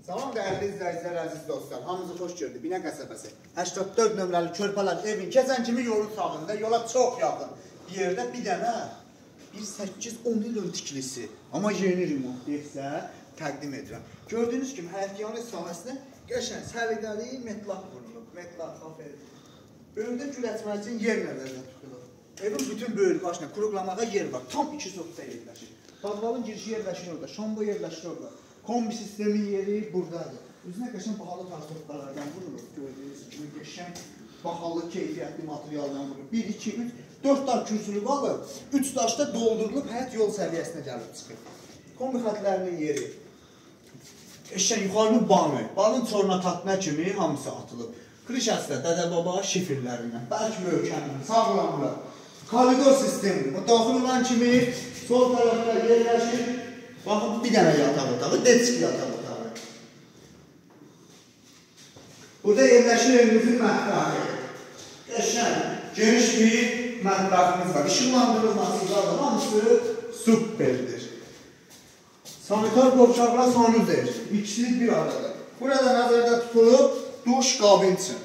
Salam dəyərli izləyicilər, əziz dostlar, hamınızı xoş gördük. Binə qəsəbəsi 84 nömrəli körpələr evin keçən kimi yolun sağında, yola çox yaxın bir yerdə bir dənə 8-10 il ön tikilisi, amma yeni remont deyilsə təqdim edirəm. Gördüyünüz kimi həyətyanı sahəsinə qəşəng, səliqəli metlaq vurulub, metlaq xaferi. Önündə gül ətmək üçün yer nəzərdə tutulub. Evin bütün böyük başına quruqlamağa yer var, tam 2 sotda yerləşir. Bazvalın girişi yerləşir orada, şambo yerləşir orada. Kombi sistemi yeri buradadır. Üzünə qəşəng bahalı transportlardan vurulur. Gördüyünüz kimi qəşəng bahalı keyfiyyətli materialdan vurulur. 1, 2, 3, 4 dar kürsülü qalır. 3 daşda doldurulub həyat yol səviyyəsinə gəlib çıxır. Kombi xətlərinin yeri. Qəşəng yuxarı banı. Banın çoruna tatına kimi hamısı atılıb. Krişəsdə dədə-baba şifirlərindən, bəlkə möhkəmdir, sağlamdır. Koridor sistemi. Daxil olan kimi sol tərəfdə yerləşir. Baxın, bir dənə yataq otağı, detski yataq otağı. Burada yerləşir evimizin mətbəxi. Qəşəng, geniş bir mətbəximiz var. İşıqlandırılması da hamısı superdir. Sanitar qovşaqla sanuzer. İkisi bir arada. Burada nəzərdə tutulub duş qabin üçün.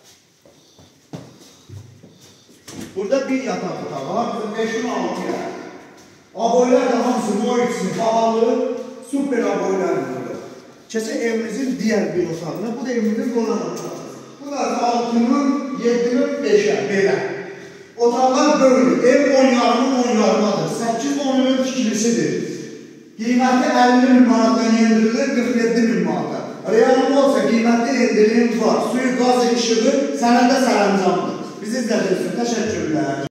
Burada bir yataq otağı var. Bizim 5-in 6 yer. Aboylar da hamısı Moritsin, pahalı, super aboylardır. Keçək evimizin diğer bir otağına, bu da evimizin qonan otağı. Bu da 6'nın 7'nin 5'e, belə. Otaqlar böyle, ev 10 yarımadır, 8-10'ın tikilisidir. Qiyməti 50 bin manatdan yendirilir, 47 bin manatdan. Realım olsa qiymətli endirim var, suyu, qazı, işığı sənədə sərəncamdır. Bizi izlədiyiniz üçün təşəkkürlər.